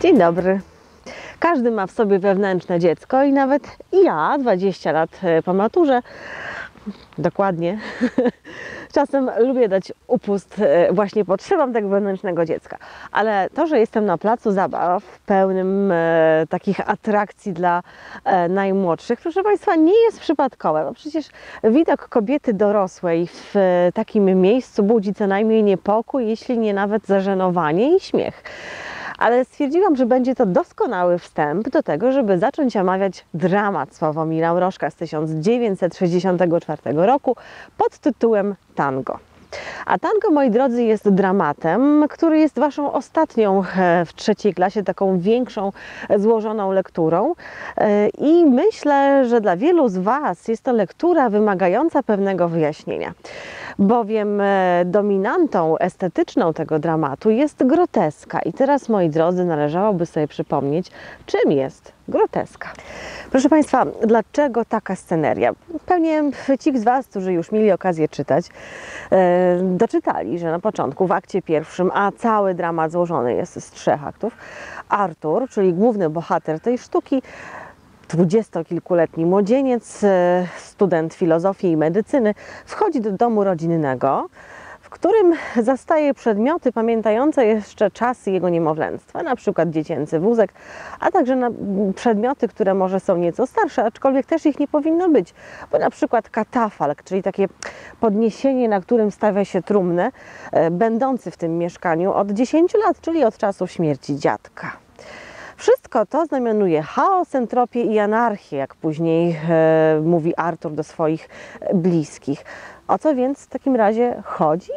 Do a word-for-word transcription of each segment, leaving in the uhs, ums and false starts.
Dzień dobry. Każdy ma w sobie wewnętrzne dziecko i nawet ja, dwadzieścia lat po maturze, dokładnie, czasem lubię dać upust właśnie potrzebom tego wewnętrznego dziecka. Ale to, że jestem na placu zabaw pełnym e, takich atrakcji dla e, najmłodszych, proszę Państwa, nie jest przypadkowe, bo przecież widok kobiety dorosłej w e, takim miejscu budzi co najmniej niepokój, jeśli nie nawet zażenowanie i śmiech. Ale stwierdziłam, że będzie to doskonały wstęp do tego, żeby zacząć omawiać dramat Sławomira Mrożka z tysiąc dziewięćset sześćdziesiątego czwartego roku pod tytułem Tango. A tango, moi drodzy, jest dramatem, który jest Waszą ostatnią w trzeciej klasie, taką większą, złożoną lekturą. I myślę, że dla wielu z Was jest to lektura wymagająca pewnego wyjaśnienia. Bowiem dominantą estetyczną tego dramatu jest groteska. I teraz, moi drodzy, należałoby sobie przypomnieć, czym jest groteska. Proszę Państwa, dlaczego taka sceneria? Pewnie ci z Was, którzy już mieli okazję czytać, e, doczytali, że na początku w akcie pierwszym, a cały dramat złożony jest z trzech aktów, Artur, czyli główny bohater tej sztuki, dwudziestokilkuletni młodzieniec, student filozofii i medycyny, wchodzi do domu rodzinnego, w którym zastaje przedmioty pamiętające jeszcze czasy jego niemowlęctwa, na przykład dziecięcy wózek, a także na przedmioty, które może są nieco starsze, aczkolwiek też ich nie powinno być, bo na przykład katafalk, czyli takie podniesienie, na którym stawia się trumnę, będący w tym mieszkaniu od dziesięciu lat, czyli od czasu śmierci dziadka. Wszystko to znamionuje chaos, entropię i anarchię, jak później e, mówi Artur do swoich bliskich. O co więc w takim razie chodzi?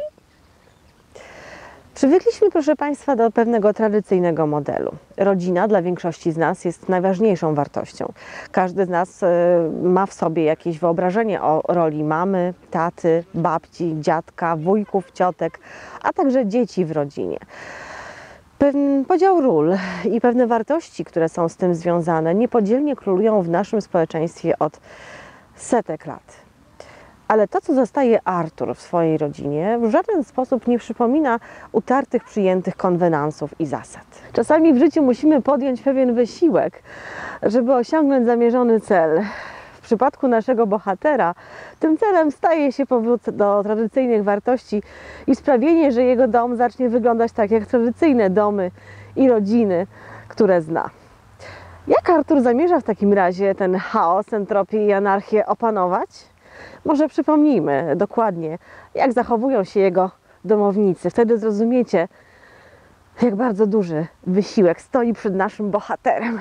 Przywykliśmy, proszę Państwa, do pewnego tradycyjnego modelu. Rodzina dla większości z nas jest najważniejszą wartością. Każdy z nas e, ma w sobie jakieś wyobrażenie o roli mamy, taty, babci, dziadka, wujków, ciotek, a także dzieci w rodzinie. Pewien podział ról i pewne wartości, które są z tym związane, niepodzielnie królują w naszym społeczeństwie od setek lat. Ale to, co zostaje Artur w swojej rodzinie, w żaden sposób nie przypomina utartych, przyjętych konwenansów i zasad. Czasami w życiu musimy podjąć pewien wysiłek, żeby osiągnąć zamierzony cel. W przypadku naszego bohatera tym celem staje się powrót do tradycyjnych wartości i sprawienie, że jego dom zacznie wyglądać tak jak tradycyjne domy i rodziny, które zna. Jak Artur zamierza w takim razie ten chaos, entropię i anarchię opanować? Może przypomnijmy dokładnie, jak zachowują się jego domownicy. Wtedy zrozumiecie, jak bardzo duży wysiłek stoi przed naszym bohaterem.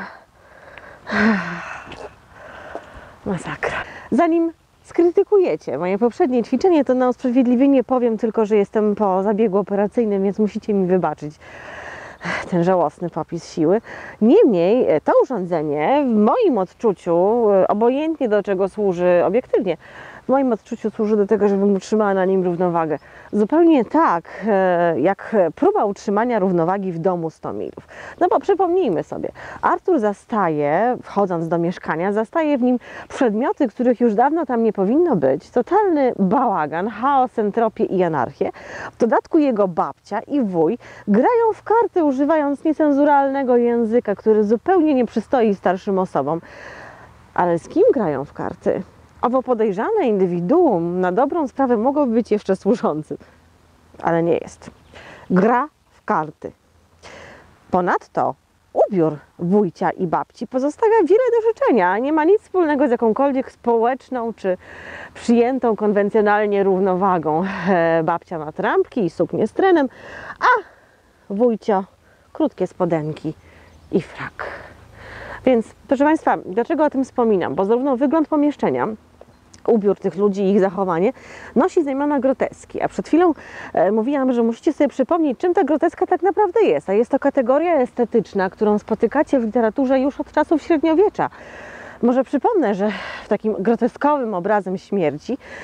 Masakra. Zanim skrytykujecie moje poprzednie ćwiczenie, to na usprawiedliwienie powiem tylko, że jestem po zabiegu operacyjnym, więc musicie mi wybaczyć ten żałosny popis siły. Niemniej to urządzenie w moim odczuciu, obojętnie do czego służy obiektywnie, w moim odczuciu służy do tego, żebym utrzymała na nim równowagę. Zupełnie tak, jak próba utrzymania równowagi w domu sto milów. No bo przypomnijmy sobie, Artur zastaje, wchodząc do mieszkania, zastaje w nim przedmioty, których już dawno tam nie powinno być. Totalny bałagan, chaos, entropię i anarchię. W dodatku jego babcia i wuj grają w karty, używając niecenzuralnego języka, który zupełnie nie przystoi starszym osobom. Ale z kim grają w karty? Owo podejrzane indywiduum na dobrą sprawę mogłoby być jeszcze służącym, ale nie jest. Gra w karty. Ponadto ubiór wujcia i babci pozostawia wiele do życzenia. Nie ma nic wspólnego z jakąkolwiek społeczną czy przyjętą konwencjonalnie równowagą. Babcia ma trampki i suknię z trenem, a wujcio krótkie spodenki i frak. Więc, proszę Państwa, dlaczego o tym wspominam? Bo zarówno wygląd pomieszczenia, ubiór tych ludzi i ich zachowanie nosi znamiona groteski. A przed chwilą e, mówiłam, że musicie sobie przypomnieć, czym ta groteska tak naprawdę jest. A jest to kategoria estetyczna, którą spotykacie w literaturze już od czasów średniowiecza. Może przypomnę, że w takim groteskowym obrazem śmierci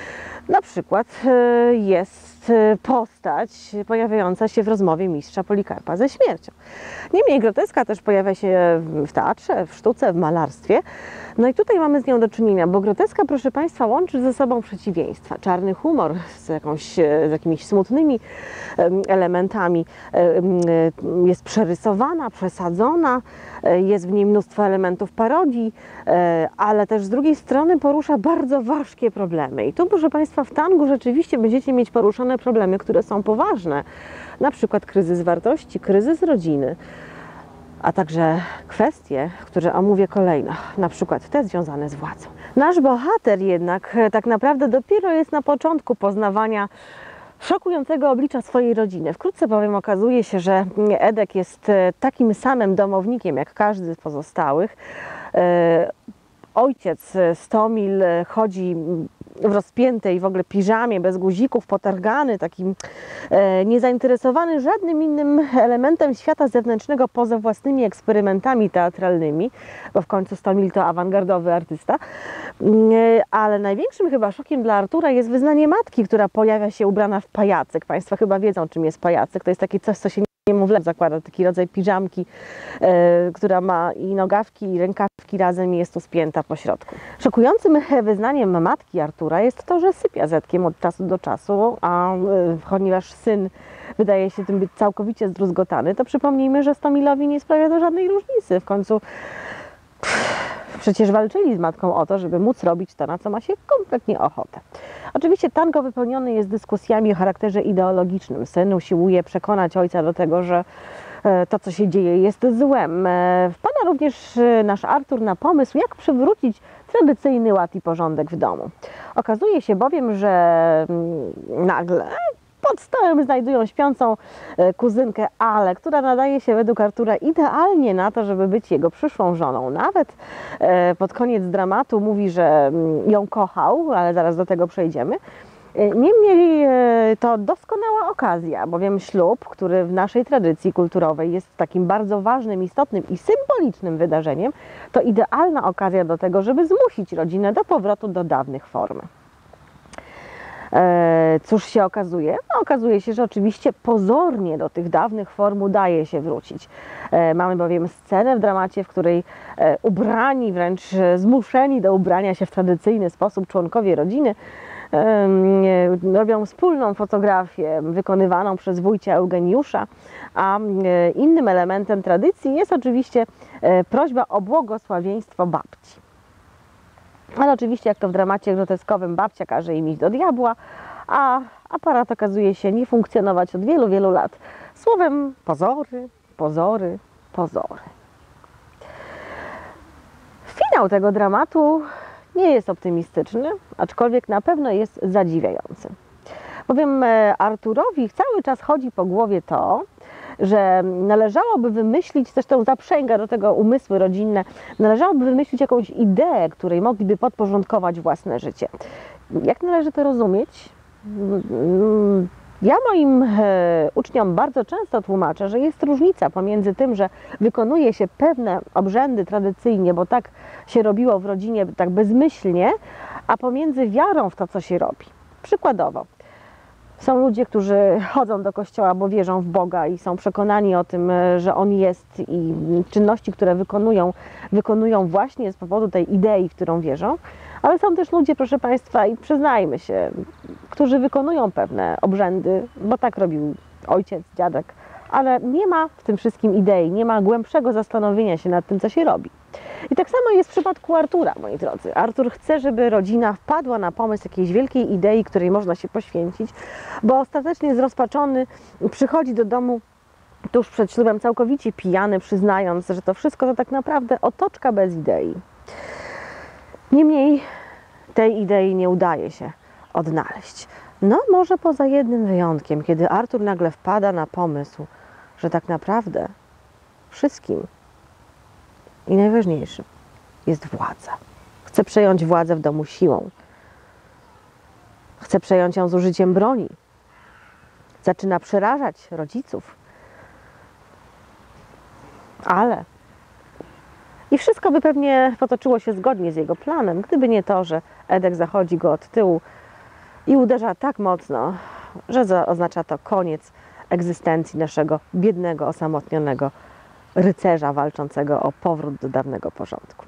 Na przykład jest postać pojawiająca się w rozmowie mistrza Polikarpa ze śmiercią. Niemniej groteska też pojawia się w teatrze, w sztuce, w malarstwie. No i tutaj mamy z nią do czynienia, bo groteska, proszę Państwa, łączy ze sobą przeciwieństwa. Czarny humor z, jakąś, z jakimiś smutnymi elementami, jest przerysowana, przesadzona, jest w niej mnóstwo elementów parodii, ale też z drugiej strony porusza bardzo ważkie problemy. I tu, proszę Państwa, w tangu rzeczywiście będziecie mieć poruszone problemy, które są poważne, na przykład kryzys wartości, kryzys rodziny, a także kwestie, które omówię kolejno, na przykład te związane z władzą. Nasz bohater jednak tak naprawdę dopiero jest na początku poznawania szokującego oblicza swojej rodziny. Wkrótce bowiem okazuje się, że Edek jest takim samym domownikiem jak każdy z pozostałych. Ojciec Stomil chodzi w rozpiętej w ogóle piżamie, bez guzików, potargany, takim e, niezainteresowany żadnym innym elementem świata zewnętrznego poza własnymi eksperymentami teatralnymi, bo w końcu Stomil to awangardowy artysta. E, ale największym chyba szokiem dla Artura jest wyznanie matki, która pojawia się ubrana w pajacyk. Państwo chyba wiedzą, czym jest pajacyk. To jest takie coś, co się niemowlę zakłada, taki rodzaj piżamki, e, która ma i nogawki, i rękawki razem i jest tu spięta po środku. Szokującym wyznaniem matki Artura jest to, że sypia Zetkiem od czasu do czasu, a e, ponieważ syn wydaje się tym być całkowicie zdruzgotany, to przypomnijmy, że Stomilowi nie sprawia to żadnej różnicy. W końcu pff, przecież walczyli z matką o to, żeby móc robić to, na co ma się kompletnie ochotę. Oczywiście tango wypełniony jest dyskusjami o charakterze ideologicznym. Syn usiłuje przekonać ojca do tego, że to, co się dzieje, jest złem. Wpada również nasz Artur na pomysł, jak przywrócić tradycyjny ład i porządek w domu. Okazuje się bowiem, że nagle pod stołem znajdują śpiącą kuzynkę Ale, która nadaje się według Artura idealnie na to, żeby być jego przyszłą żoną. Nawet pod koniec dramatu mówi, że ją kochał, ale zaraz do tego przejdziemy. Niemniej to doskonała okazja, bowiem ślub, który w naszej tradycji kulturowej jest takim bardzo ważnym, istotnym i symbolicznym wydarzeniem, to idealna okazja do tego, żeby zmusić rodzinę do powrotu do dawnych form. Cóż się okazuje? No, okazuje się, że oczywiście pozornie do tych dawnych form udaje się wrócić. Mamy bowiem scenę w dramacie, w której ubrani, wręcz zmuszeni do ubrania się w tradycyjny sposób członkowie rodziny robią wspólną fotografię wykonywaną przez wujcia Eugeniusza, a innym elementem tradycji jest oczywiście prośba o błogosławieństwo babci. Ale oczywiście, jak to w dramacie groteskowym, babcia każe im iść do diabła, a aparat okazuje się nie funkcjonować od wielu, wielu lat. Słowem, pozory, pozory, pozory. Finał tego dramatu nie jest optymistyczny, aczkolwiek na pewno jest zadziwiający. Bowiem Arturowi cały czas chodzi po głowie to, że należałoby wymyślić, zresztą zaprzęga do tego umysły rodzinne, należałoby wymyślić jakąś ideę, której mogliby podporządkować własne życie. Jak należy to rozumieć? Ja moim uczniom bardzo często tłumaczę, że jest różnica pomiędzy tym, że wykonuje się pewne obrzędy tradycyjnie, bo tak się robiło w rodzinie, tak bezmyślnie, a pomiędzy wiarą w to, co się robi. Przykładowo, są ludzie, którzy chodzą do kościoła, bo wierzą w Boga i są przekonani o tym, że On jest i czynności, które wykonują, wykonują właśnie z powodu tej idei, w którą wierzą. Ale są też ludzie, proszę Państwa, i przyznajmy się, którzy wykonują pewne obrzędy, bo tak robił ojciec, dziadek, ale nie ma w tym wszystkim idei, nie ma głębszego zastanowienia się nad tym, co się robi. I tak samo jest w przypadku Artura, moi drodzy. Artur chce, żeby rodzina wpadła na pomysł jakiejś wielkiej idei, której można się poświęcić, bo ostatecznie zrozpaczony przychodzi do domu tuż przed ślubem całkowicie pijany, przyznając, że to wszystko to tak naprawdę otoczka bez idei. Niemniej tej idei nie udaje się odnaleźć. No może poza jednym wyjątkiem, kiedy Artur nagle wpada na pomysł, że tak naprawdę wszystkim i najważniejszym jest władza. Chce przejąć władzę w domu siłą. Chce przejąć ją z użyciem broni. Zaczyna przerażać rodziców. Ale i wszystko by pewnie potoczyło się zgodnie z jego planem, gdyby nie to, że Edek zachodzi go od tyłu i uderza tak mocno, że oznacza to koniec egzystencji naszego biednego, osamotnionego rycerza walczącego o powrót do dawnego porządku.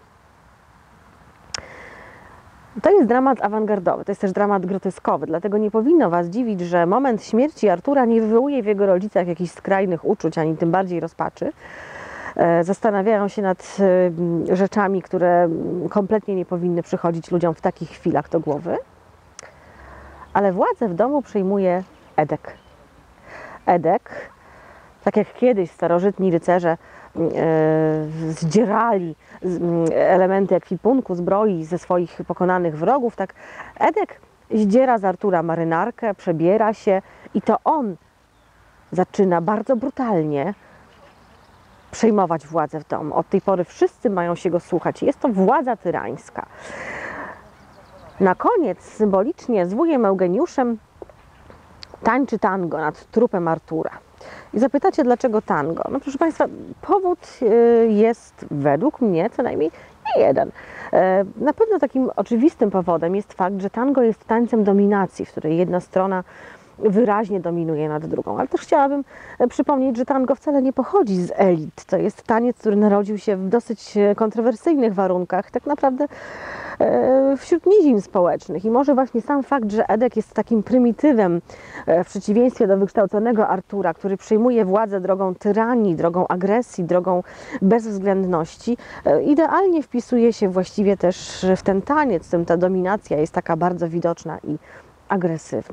To jest dramat awangardowy, to jest też dramat groteskowy, dlatego nie powinno Was dziwić, że moment śmierci Artura nie wywołuje w jego rodzicach jakichś skrajnych uczuć, ani tym bardziej rozpaczy. Zastanawiają się nad rzeczami, które kompletnie nie powinny przychodzić ludziom w takich chwilach do głowy. Ale władzę w domu przejmuje Edek. Edek, tak jak kiedyś starożytni rycerze zdzierali elementy ekwipunku, zbroi ze swoich pokonanych wrogów, tak Edek zdziera z Artura marynarkę, przebiera się i to on zaczyna bardzo brutalnie przejmować władzę w domu. Od tej pory wszyscy mają się go słuchać. Jest to władza tyrańska. Na koniec symbolicznie z wujem Eugeniuszem tańczy tango nad trupem Artura. I zapytacie, dlaczego tango? No proszę Państwa, powód jest według mnie co najmniej nie jeden. Na pewno takim oczywistym powodem jest fakt, że tango jest tańcem dominacji, w której jedna strona wyraźnie dominuje nad drugą. Ale też chciałabym przypomnieć, że tango wcale nie pochodzi z elit. To jest taniec, który narodził się w dosyć kontrowersyjnych warunkach, tak naprawdę wśród nizin społecznych. I może właśnie sam fakt, że Edek jest takim prymitywem w przeciwieństwie do wykształconego Artura, który przejmuje władzę drogą tyranii, drogą agresji, drogą bezwzględności, idealnie wpisuje się właściwie też w ten taniec, w tym ta dominacja jest taka bardzo widoczna i agresywna.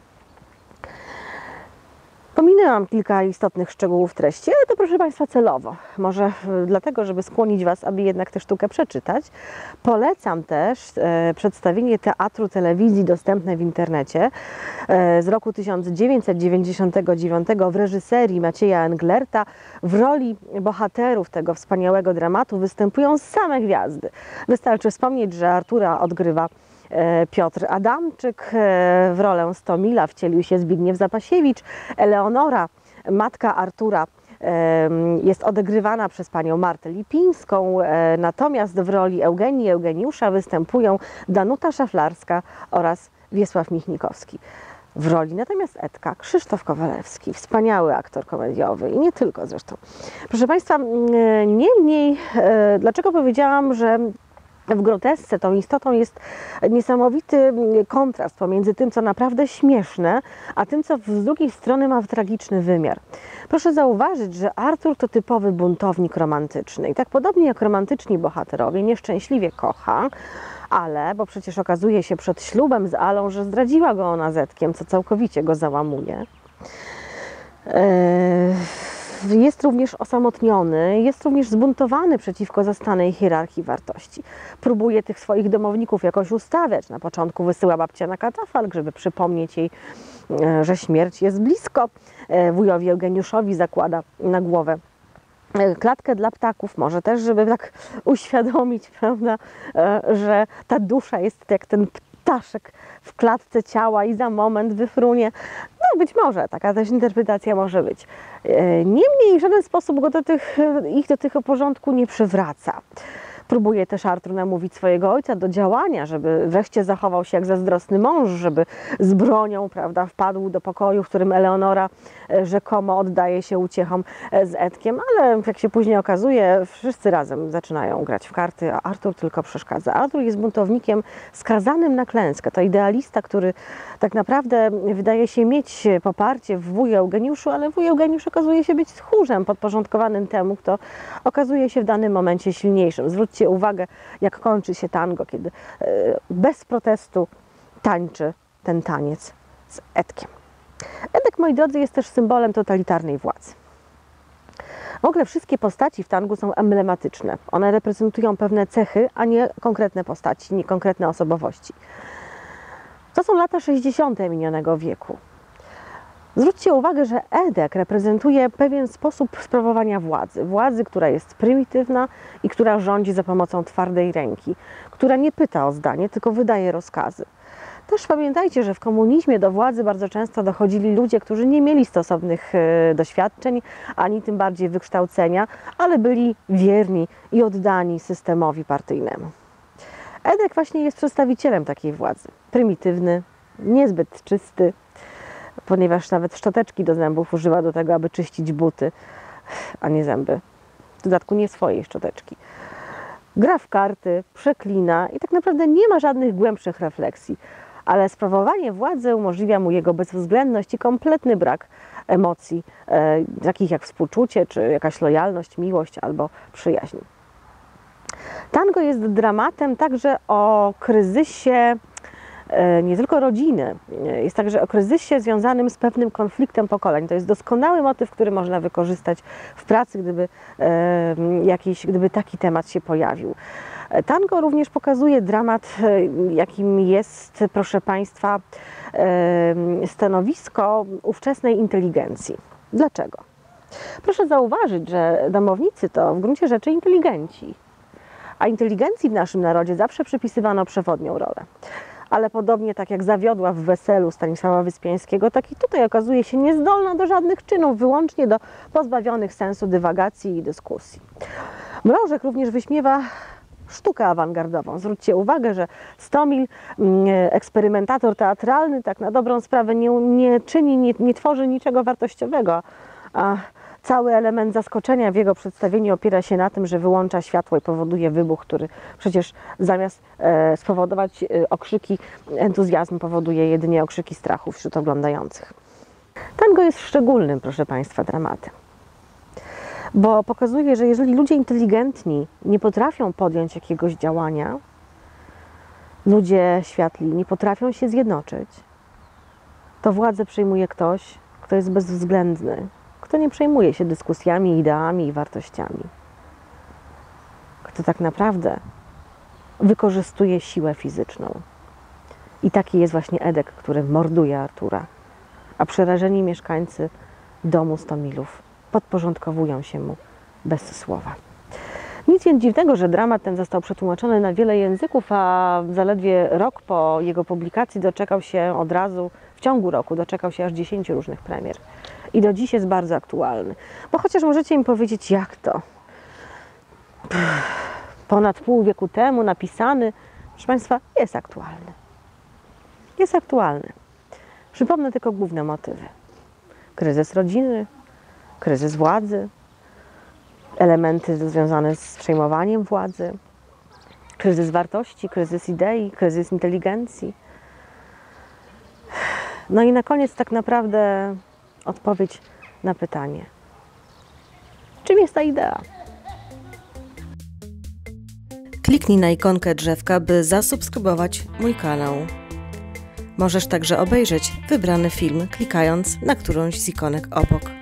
Pominęłam kilka istotnych szczegółów treści, ale to proszę Państwa celowo. Może dlatego, żeby skłonić Was, aby jednak tę sztukę przeczytać. Polecam też e, przedstawienie teatru telewizji dostępne w internecie e, z roku tysiąc dziewięćset dziewięćdziesiątego dziewiątego w reżyserii Macieja Englerta. W roli bohaterów tego wspaniałego dramatu występują same gwiazdy. Wystarczy wspomnieć, że Artura odgrywa Piotr Adamczyk, w rolę Stomila wcielił się Zbigniew Zapasiewicz, Eleonora, matka Artura, jest odegrywana przez panią Martę Lipińską, natomiast w roli Eugenii i Eugeniusza występują Danuta Szaflarska oraz Wiesław Michnikowski. W roli natomiast Edka Krzysztof Kowalewski, wspaniały aktor komediowy i nie tylko zresztą. Proszę Państwa, niemniej, dlaczego powiedziałam, że w grotesce tą istotą jest niesamowity kontrast pomiędzy tym, co naprawdę śmieszne, a tym, co z drugiej strony ma tragiczny wymiar. Proszę zauważyć, że Artur to typowy buntownik romantyczny i tak podobnie jak romantyczni bohaterowie nieszczęśliwie kocha, ale, bo przecież okazuje się przed ślubem z Alą, że zdradziła go ona z Edkiem, co całkowicie go załamuje. Eee... Jest również osamotniony, jest również zbuntowany przeciwko zastanej hierarchii wartości. Próbuje tych swoich domowników jakoś ustawiać. Na początku wysyła babcia na katafalk, żeby przypomnieć jej, że śmierć jest blisko. Wujowi Eugeniuszowi zakłada na głowę klatkę dla ptaków, może też, żeby tak uświadomić, prawda, że ta dusza jest jak ten ptaszek w klatce ciała i za moment wyfrunie. No być może, taka też interpretacja może być. Niemniej w żaden sposób go do tych, ich do tych porządku nie przywraca. Próbuje też Artur namówić swojego ojca do działania, żeby wreszcie zachował się jak zazdrosny mąż, żeby z bronią, prawda, wpadł do pokoju, w którym Eleonora rzekomo oddaje się uciechom z Edkiem, ale jak się później okazuje, wszyscy razem zaczynają grać w karty, a Artur tylko przeszkadza. Artur jest buntownikiem skazanym na klęskę. To idealista, który tak naprawdę wydaje się mieć poparcie w wuju Eugeniuszu, ale wuj Eugeniusz okazuje się być tchórzem podporządkowanym temu, kto okazuje się w danym momencie silniejszym. Zwróćcie uwagę, jak kończy się tango, kiedy bez protestu tańczy ten taniec z Edkiem. Edek, moi drodzy, jest też symbolem totalitarnej władzy. W ogóle wszystkie postaci w tangu są emblematyczne. One reprezentują pewne cechy, a nie konkretne postaci, nie konkretne osobowości. To są lata sześćdziesiąte minionego wieku. Zwróćcie uwagę, że Edek reprezentuje pewien sposób sprawowania władzy. Władzy, która jest prymitywna i która rządzi za pomocą twardej ręki, która nie pyta o zdanie, tylko wydaje rozkazy. Też pamiętajcie, że w komunizmie do władzy bardzo często dochodzili ludzie, którzy nie mieli stosownych doświadczeń, ani tym bardziej wykształcenia, ale byli wierni i oddani systemowi partyjnemu. Edek właśnie jest przedstawicielem takiej władzy. Prymitywny, niezbyt czysty, ponieważ nawet szczoteczki do zębów używa do tego, aby czyścić buty, a nie zęby. W dodatku nie swojej szczoteczki. Gra w karty, przeklina i tak naprawdę nie ma żadnych głębszych refleksji. Ale sprawowanie władzy umożliwia mu jego bezwzględność i kompletny brak emocji, e, takich jak współczucie, czy jakaś lojalność, miłość albo przyjaźń. Tango jest dramatem także o kryzysie e, nie tylko rodziny, jest także o kryzysie związanym z pewnym konfliktem pokoleń. To jest doskonały motyw, który można wykorzystać w pracy, gdyby, e, jakiś, gdyby taki temat się pojawił. Tango również pokazuje dramat, jakim jest, proszę Państwa, stanowisko ówczesnej inteligencji. Dlaczego? Proszę zauważyć, że domownicy to w gruncie rzeczy inteligenci, a inteligencji w naszym narodzie zawsze przypisywano przewodnią rolę. Ale podobnie tak jak zawiodła w Weselu Stanisława Wyspiańskiego, tak i tutaj okazuje się niezdolna do żadnych czynów, wyłącznie do pozbawionych sensu dywagacji i dyskusji. Mrożek również wyśmiewa sztukę awangardową. Zwróćcie uwagę, że Stomil, eksperymentator teatralny, tak na dobrą sprawę nie, nie czyni, nie, nie tworzy niczego wartościowego, a cały element zaskoczenia w jego przedstawieniu opiera się na tym, że wyłącza światło i powoduje wybuch, który przecież zamiast e, spowodować e, okrzyki entuzjazmu, powoduje jedynie okrzyki strachu wśród oglądających. Tango jest szczególnym, proszę Państwa, dramatem. Bo pokazuje, że jeżeli ludzie inteligentni nie potrafią podjąć jakiegoś działania, ludzie światli nie potrafią się zjednoczyć, to władzę przejmuje ktoś, kto jest bezwzględny, kto nie przejmuje się dyskusjami, ideami i wartościami, kto tak naprawdę wykorzystuje siłę fizyczną. I taki jest właśnie Edek, który morduje Artura, a przerażeni mieszkańcy domu Stomilów podporządkowują się mu bez słowa. Nic więc dziwnego, że dramat ten został przetłumaczony na wiele języków, a zaledwie rok po jego publikacji doczekał się od razu, w ciągu roku doczekał się aż dziesięciu różnych premier. I do dziś jest bardzo aktualny. Bo chociaż możecie im powiedzieć, jak to? Ponad pół wieku temu napisany, proszę Państwa, jest aktualny. Jest aktualny. Przypomnę tylko główne motywy. Kryzys rodziny, kryzys władzy, elementy związane z przejmowaniem władzy, kryzys wartości, kryzys idei, kryzys inteligencji. No i na koniec tak naprawdę odpowiedź na pytanie, czym jest ta idea? Kliknij na ikonkę drzewka, by zasubskrybować mój kanał. Możesz także obejrzeć wybrany film, klikając na którąś z ikonek obok.